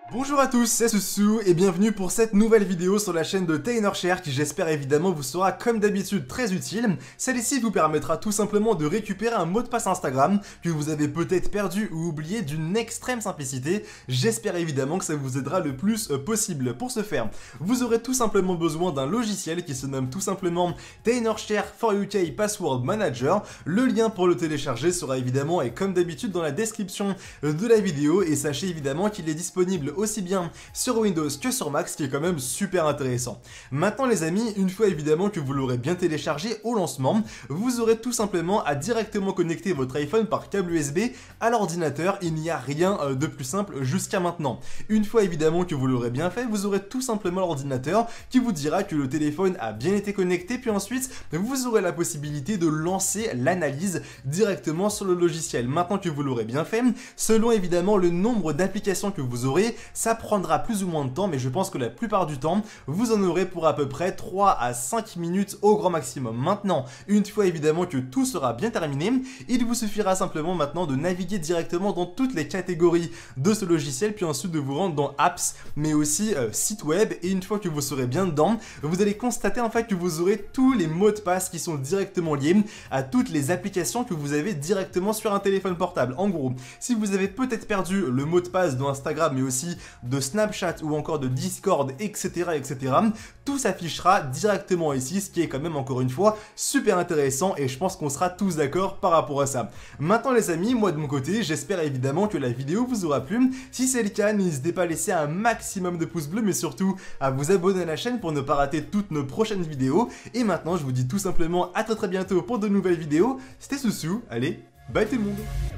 Bonjour à tous, c'est Soussou et bienvenue pour cette nouvelle vidéo sur la chaîne de TeinorShare qui j'espère évidemment vous sera comme d'habitude très utile. Celle-ci vous permettra tout simplement de récupérer un mot de passe Instagram que vous avez peut-être perdu ou oublié d'une extrême simplicité. J'espère évidemment que ça vous aidera le plus possible. Pour ce faire, vous aurez tout simplement besoin d'un logiciel qui se nomme tout simplement TeinorShare for UK Password Manager. Le lien pour le télécharger sera évidemment et comme d'habitude dans la description de la vidéo et sachez évidemment qu'il est disponible aussi bien sur Windows que sur Mac, ce qui est quand même super intéressant. Maintenant les amis, une fois évidemment que vous l'aurez bien téléchargé au lancement, vous aurez tout simplement à directement connecter votre iPhone par câble USB à l'ordinateur. Il n'y a rien de plus simple jusqu'à maintenant. Une fois évidemment que vous l'aurez bien fait, vous aurez tout simplement l'ordinateur qui vous dira que le téléphone a bien été connecté, puis ensuite vous aurez la possibilité de lancer l'analyse directement sur le logiciel. Maintenant que vous l'aurez bien fait, selon évidemment le nombre d'applications que vous aurez, ça prendra plus ou moins de temps, mais je pense que la plupart du temps, vous en aurez pour à peu près 3 à 5 minutes au grand maximum. Maintenant, une fois évidemment que tout sera bien terminé, il vous suffira simplement maintenant de naviguer directement dans toutes les catégories de ce logiciel, puis ensuite de vous rendre dans Apps, mais aussi site web, et une fois que vous serez bien dedans, vous allez constater en fait que vous aurez tous les mots de passe qui sont directement liés à toutes les applications que vous avez directement sur un téléphone portable. En gros, si vous avez peut-être perdu le mot de passe d'Instagram, mais aussi de Snapchat ou encore de Discord, etc., tout s'affichera directement ici, ce qui est quand même encore une fois super intéressant et je pense qu'on sera tous d'accord par rapport à ça. Maintenant les amis, moi de mon côté, j'espère évidemment que la vidéo vous aura plu. Si c'est le cas, n'hésitez pas à laisser un maximum de pouces bleus, mais surtout à vous abonner à la chaîne pour ne pas rater toutes nos prochaines vidéos. Et maintenant, je vous dis tout simplement à très bientôt pour de nouvelles vidéos. C'était Soussou, allez, bye tout le monde.